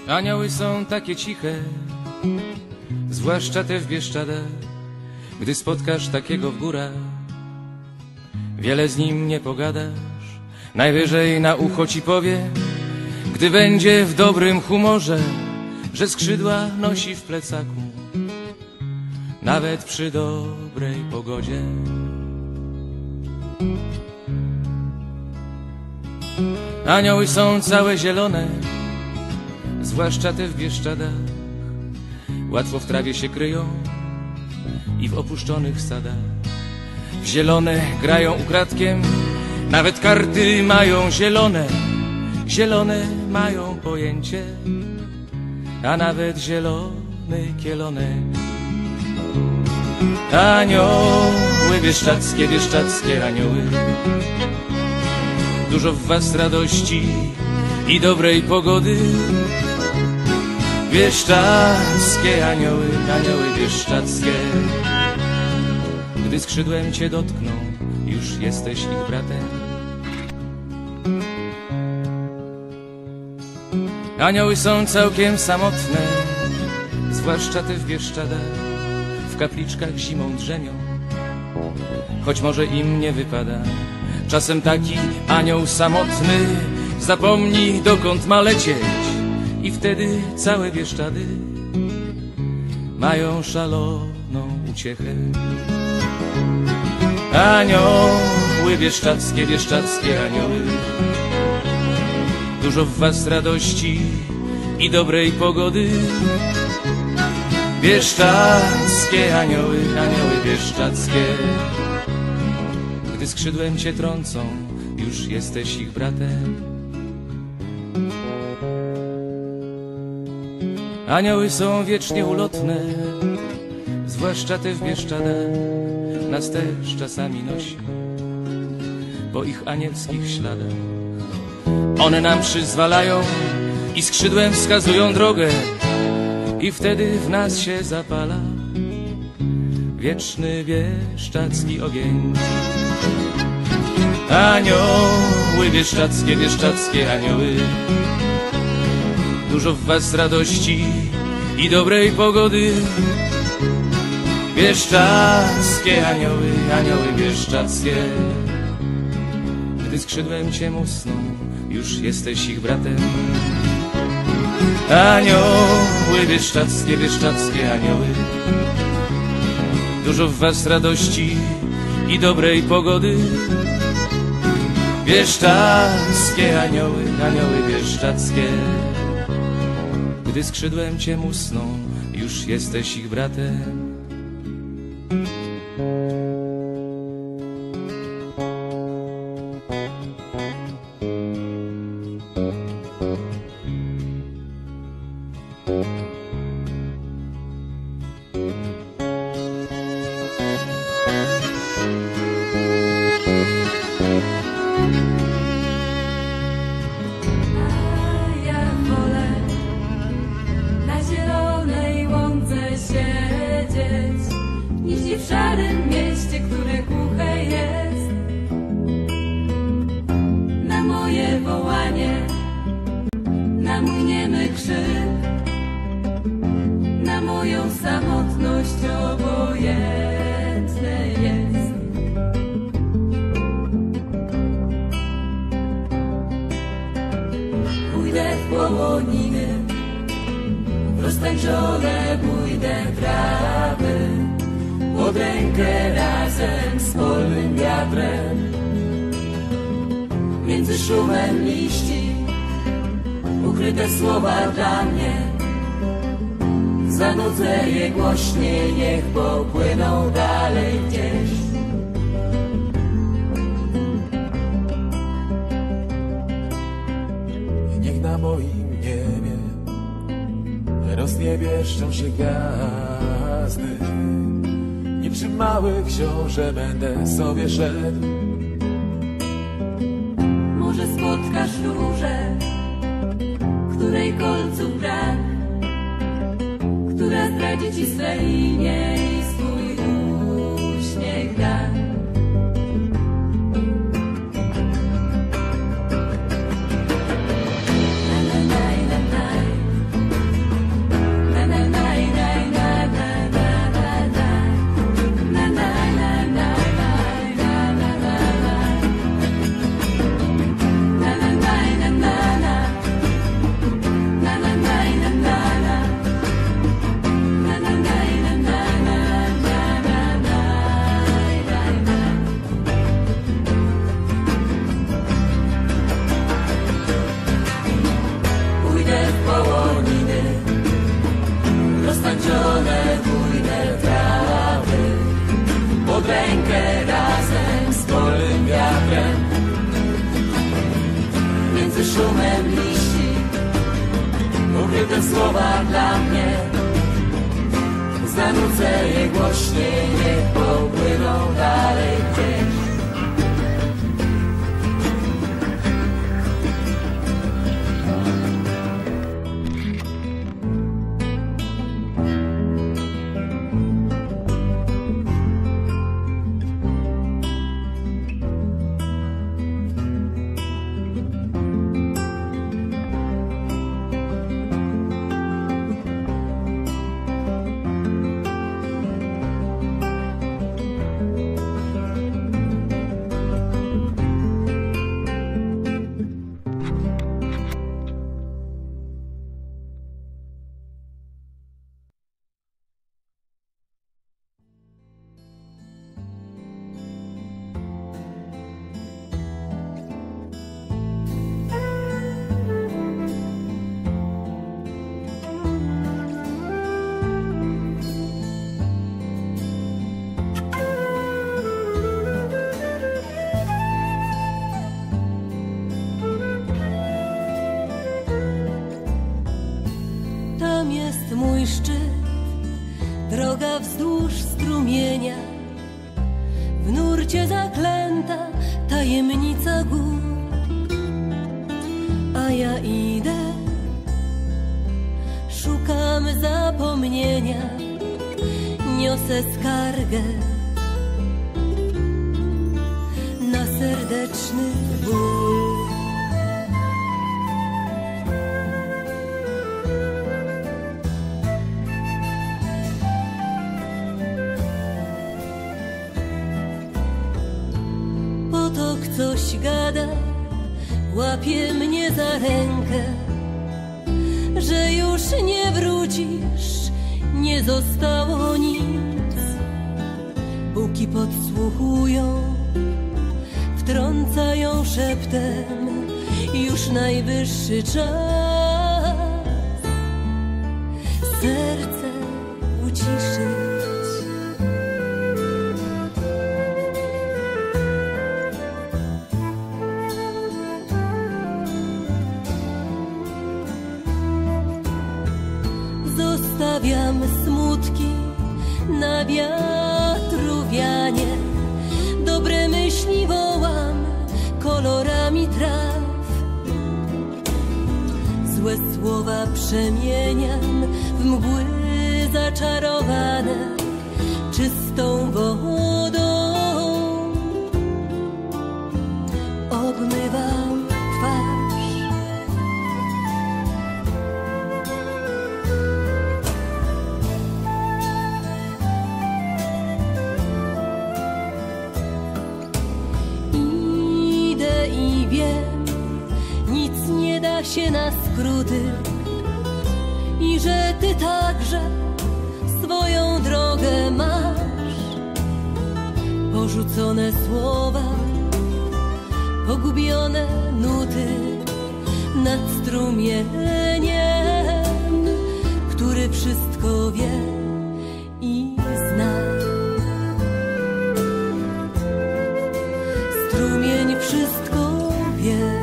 Anioły są takie ciche, zwłaszcza te w Bieszczadach. Gdy spotkasz takiego w górach, wiele z nim nie pogadasz. Najwyżej na ucho ci powie, gdy będzie w dobrym humorze, że skrzydła nosi w plecaku, nawet przy dobrej pogodzie. Anioły są całe zielone, zwłaszcza te w Bieszczadach. Łatwo w trawie się kryją i w opuszczonych sadach. W zielone grają ukradkiem, nawet karty mają zielone. Zielone mają pojęcie, a nawet zielony kielonek. Anioły bieszczadzkie, bieszczadzkie anioły, dużo w was radości i dobrej pogody. Bieszczadzkie anioły, anioły bieszczadzkie, gdy skrzydłem cię dotkną, już jesteś ich bratem. Anioły są całkiem samotne, zwłaszcza te w Bieszczadach. W kapliczkach zimą drzemią, choć może im nie wypada. Czasem taki anioł samotny zapomni, dokąd ma lecieć, i wtedy całe Bieszczady mają szaloną uciechę. Anioły bieszczadzkie, bieszczadzkie anioły, dużo w was radości i dobrej pogody. Bieszczadzkie anioły, anioły bieszczadzkie, gdy skrzydłem cię trącą, już jesteś ich bratem. Anioły są wiecznie ulotne, zwłaszcza te w Bieszczadach. Nas też czasami nosi po ich anielskich śladach. One nam przyzwalają i skrzydłem wskazują drogę, i wtedy w nas się zapala wieczny bieszczadzki ogień. Anioły bieszczadzkie, bieszczadzkie anioły, dużo w was radości i dobrej pogody. Bieszczadzkie anioły, anioły bieszczadzkie, gdy skrzydłem cię musną, już jesteś ich bratem. Anioły bieszczadzkie, bieszczadzkie anioły, dużo w was radości i dobrej pogody. Bieszczadzkie anioły, anioły bieszczadzkie, gdy skrzydłem cię musną, już jesteś ich bratem. W szarym mieście, które głuche jest na moje wołanie, na mój niemy krzyk, na moją samotność obojętne jest. Pójdę w połoniny, w roztańczone pójdę trawy, pod rękę razem z polnym wiatrem. Między szumem liści ukryte słowa dla mnie, zanudzę je głośniej, niech popłyną dalej gdzieś. Niech na moim niebie rozniebieszczą się gwiazdy, i przy małych książę będę sobie szedł. Może spotkasz różę, której kolców brak, która zdradzi ci swe imię i swój uśmiech da. ukryte słowa dla mnie. Zanucę je głośniej, niech popłyną dalej gdzieś. Mój szczyt, droga wzdłuż strumienia, w nurcie zaklęta tajemnica gór. A ja idę, szukam zapomnienia, niosę skargę na serdeczny ból. Coś gada, łapie mnie za rękę, że już nie wrócisz, nie zostało nic. Póki podsłuchują, wtrącają szeptem, już najwyższy czas serce uciszyć. Zostawiam smutki na wiatru wianie, dobre myśli wołam kolorami traw. Złe słowa przemieniam w mgły zaczarowane czystą wodą. Obmywam twarz. Się na skróty i że ty także swoją drogę masz. Porzucone słowa, pogubione nuty nad strumieniem, który wszystko wie i zna. Strumień wszystko wie.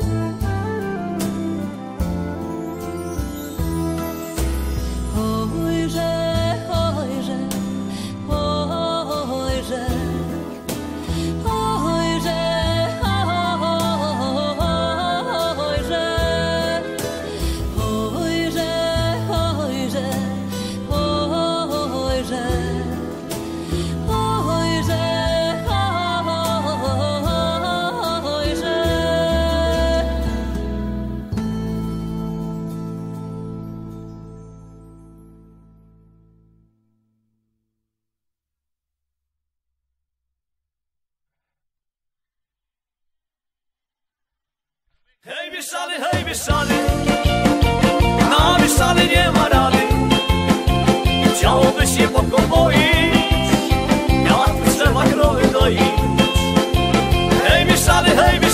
Hej Bieszczady, na Bieszczady nie ma rady. Chciałoby się pokoić, jak trzeba krowy doić. Hej Bieszczady,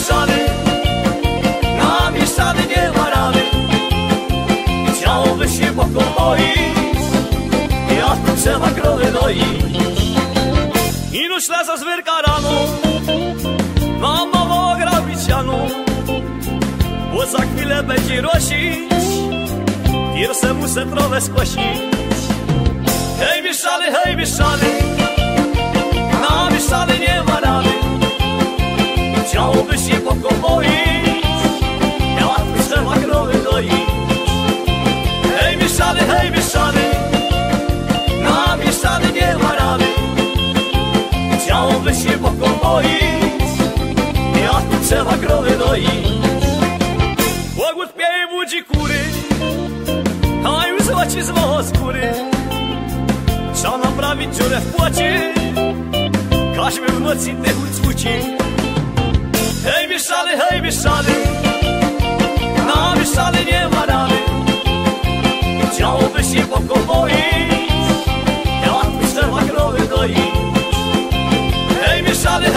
na Bieszczady nie ma rady. Chciałoby się pokoić, jak trzeba krowy doić. Inu śleza zwyrka rano, mam mało grabić siano, bo za chwilę będzie rosić jer se muszę trochę skłosić. Hej Bieszczady, na Bieszczady nie ma rady. Chciałoby się pokomoić, jak trzeba krowy doić. Hej Bieszczady, na Bieszczady nie ma rady. Chciałoby się pokomoić, jak trzeba krowy doić. Łogód pieje budzi kury, a już złaci z skóry. Trzeba naprawić dziurę w płocie, kaśmy w nocy tychu cłuci. Hej Bieszczady, na Bieszczady nie ma rady. Chciałoby się pokomoić, jak trzeba krowy doić. Hej Bieszczady,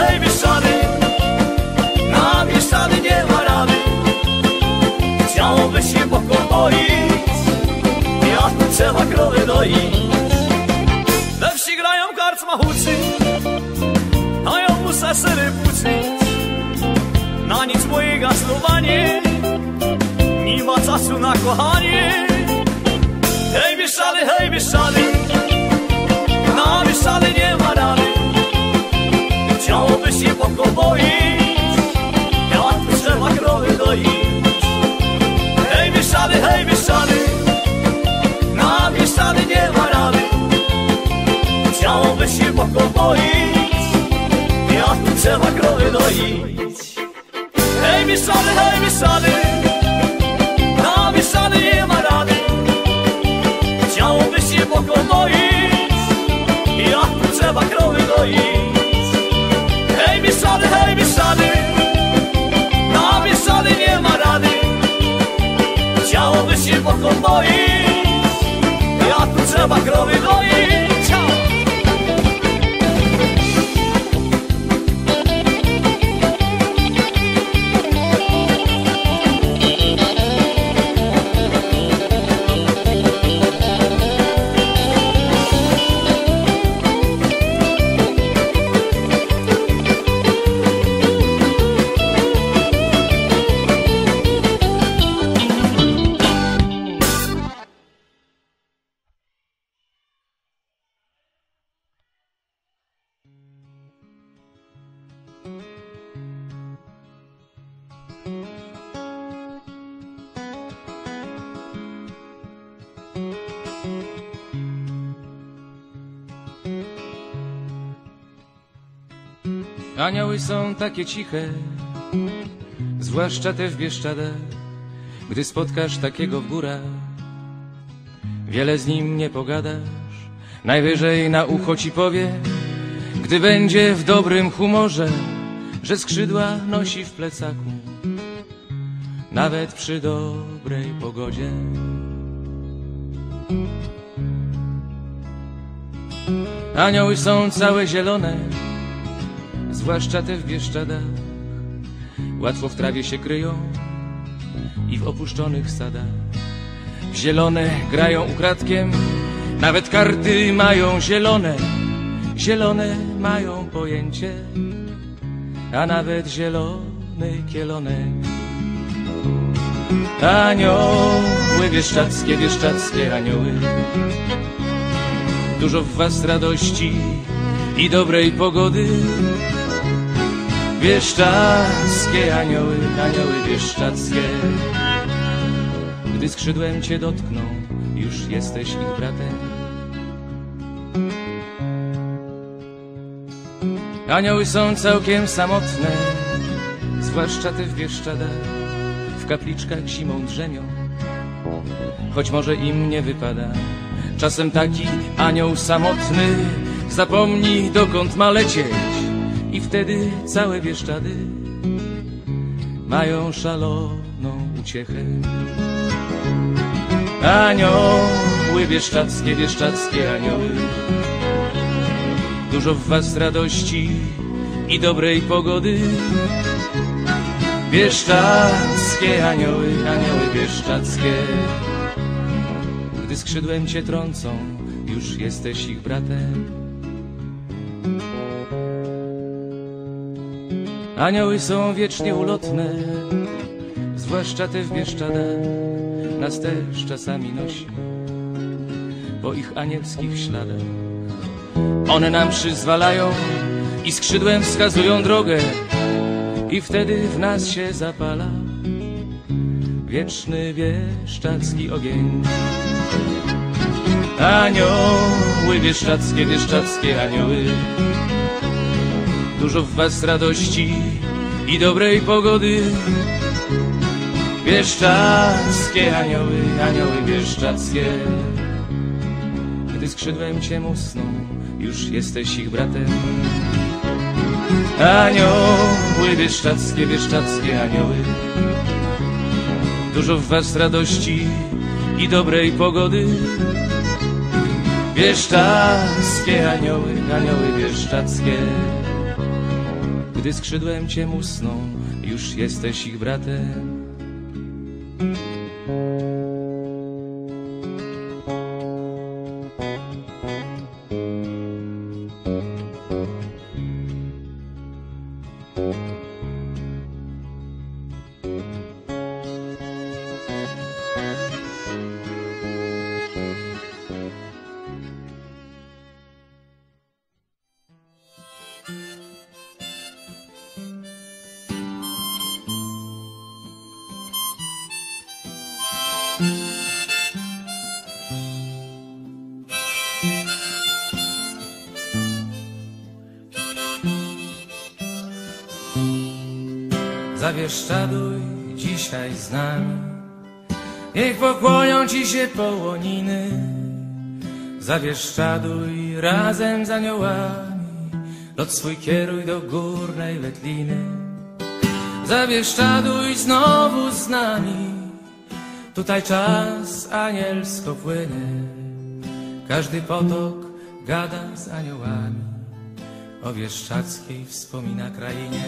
na Bieszczady nie ma rady. Chciałoby się pokomoić, jak trzeba krowy doić. We wsi grają karczmachucy, a ja muszę sery puczyć. Na nic moje gaslowanie, nie ma czasu na kochanie. Hej Bieszczady, na Bieszczady nie ma rady. Chciałoby się pokomoić, jak trzeba krowy doić. Hej Bieszczady, na Bieszczady nie ma rady. Chciałoby się pokomoić, jak trzeba krowy doić. Hej Bieszczady, na Bieszczady nie ma rady. Chciałoby się pokomoić, jak trzeba krowy doić. Hej Bieszczady, na Bieszczady nie ma rady. Chciałoby się pokomoić, jak trzeba krowy doić. Anioły są takie ciche, zwłaszcza te w Bieszczadach. Gdy spotkasz takiego w górach, wiele z nim nie pogadasz. Najwyżej na ucho ci powie, gdy będzie w dobrym humorze, że skrzydła nosi w plecaku, nawet przy dobrej pogodzie. Anioły są całe zielone, zwłaszcza te w Bieszczadach. Łatwo w trawie się kryją i w opuszczonych sadach. W zielone grają ukradkiem, nawet karty mają zielone. Zielone mają pojęcie, a nawet zielony kielonek. Anioły bieszczadzkie, bieszczadzkie anioły, dużo w was radości i dobrej pogody. Bieszczadzkie anioły, anioły bieszczadzkie, gdy skrzydłem cię dotkną, już jesteś ich bratem. Anioły są całkiem samotne, zwłaszcza te w Bieszczadach. W kapliczkach zimą drzemią, choć może im nie wypada. Czasem taki anioł samotny zapomni, dokąd ma lecieć, i wtedy całe Bieszczady mają szaloną uciechę. Anioły bieszczadzkie, bieszczadzkie anioły, dużo w was radości i dobrej pogody. Bieszczadzkie anioły, anioły bieszczadzkie, gdy skrzydłem cię trącą, już jesteś ich bratem. Anioły są wiecznie ulotne, zwłaszcza te w Bieszczadach. nas też czasami nosi po ich anielskich śladach. One nam przyzwalają i skrzydłem wskazują drogę, i wtedy w nas się zapala wieczny wieszczacki ogień. Anioły wieszczackie, wieszczackie anioły, dużo w was radości i dobrej pogody. Wieszczackie anioły, anioły wieszczackie, gdy skrzydłem cię musną, już jesteś ich bratem. Anioły wieszczackie, wieszczackie anioły, dużo w was radości i dobrej pogody. Wieszczackie anioły, anioły wieszczackie, gdy skrzydłem cię musną, już jesteś ich bratem. Zawieszczaduj dzisiaj z nami, niech pokłonią ci się połoniny. Zawieszczaduj razem z aniołami, lot swój kieruj do górnej Wetliny. Zawieszczaduj znowu z nami, tutaj czas anielsko płynie. Każdy potok gada z aniołami, o wieszczackiej wspomina krainie.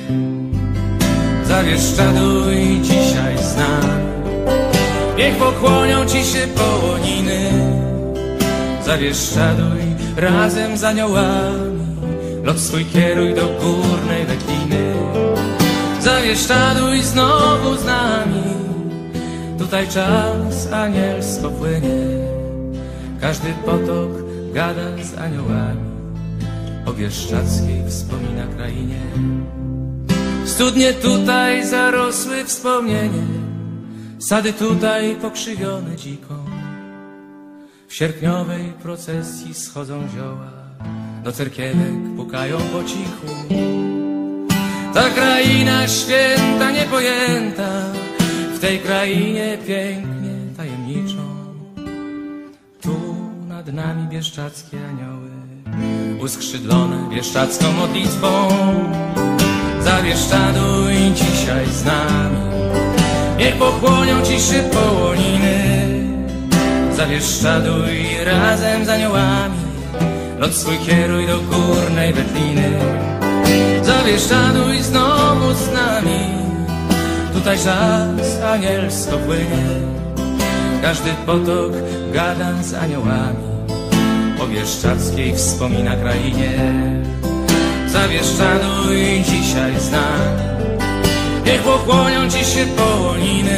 Zawieszczaduj dzisiaj z nami, niech pokłonią ci się połoniny. Zawieszczaduj razem z aniołami, lot swój kieruj do górnej Wetliny. Zawieszczaduj znowu z nami, tutaj czas anielsko płynie. Każdy potok gada z aniołami, o wieszczackiej wspomina krainie. Studnie tutaj zarosły wspomnienie, sady tutaj pokrzywione dziką. W sierpniowej procesji schodzą zioła, do cerkiewek pukają po cichu. Ta kraina święta, niepojęta, w tej krainie pięknie, tajemniczą. Tu nad nami bieszczackie anioły, uskrzydlone bieszczacką modlitwą. Zawieszczaduj dzisiaj z nami, niech pokłonią ci się połoniny. Zawieszczaduj razem z aniołami, lot swój kieruj do górnej Wetliny. Zawieszczaduj znowu z nami, tutaj czas anielsko płynie. Każdy potok gada z aniołami, o wieszczackiej wspomina krainie. Zawieszczaduj dzisiaj z nami, niech pokłonią ci się połoniny.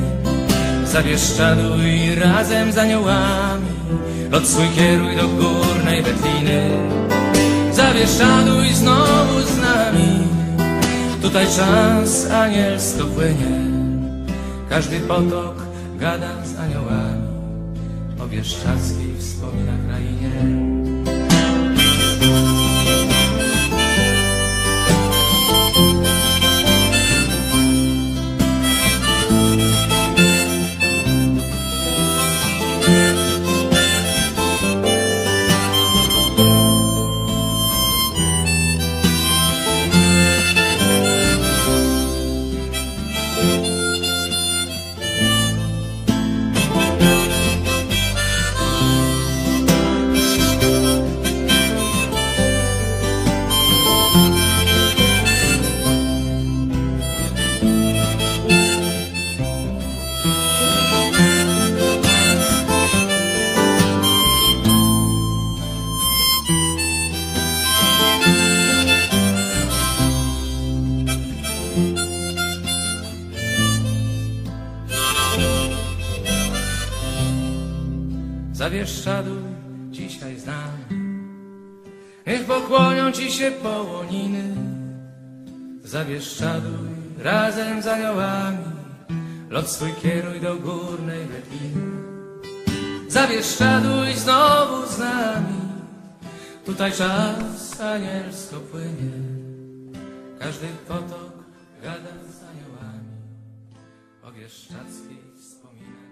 Zawieszczaduj razem z aniołami, lot swój kieruj do górnej Wetliny. Zawieszczaduj znowu z nami, tutaj czas anielsko płynie. Każdy potok gada z aniołami, o wieszczackiej wspomina krainie. zawieszczaduj dzisiaj z nami. Niech pokłonią ci się połoniny, zawieszczaduj razem z aniołami, lot swój kieruj do górnej Betliny. Zawieszczaduj znowu z nami, tutaj czas anielsko płynie, każdy potok gada z aniołami, o Bieszczadzkiej wspomina.